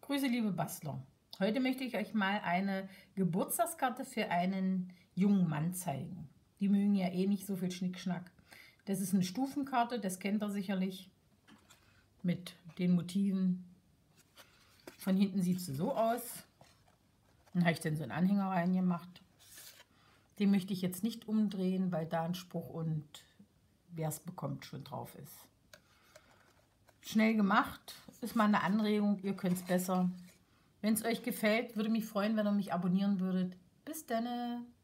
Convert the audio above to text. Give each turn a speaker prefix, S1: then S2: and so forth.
S1: Grüße, liebe Bastler. Heute möchte ich euch mal eine Geburtstagskarte für einen jungen Mann zeigen. Die mögen ja eh nicht so viel Schnickschnack. Das ist eine Stufenkarte, das kennt ihr sicherlich mit den Motiven. Von hinten sieht sie so aus. Dann habe ich dann so einen Anhänger reingemacht. Den möchte ich jetzt nicht umdrehen, weil da ein Spruch und wer es bekommt schon drauf ist. Schnell gemacht, ist mal eine Anregung, ihr könnt es besser. Wenn es euch gefällt, würde mich freuen, wenn ihr mich abonnieren würdet. Bis dann!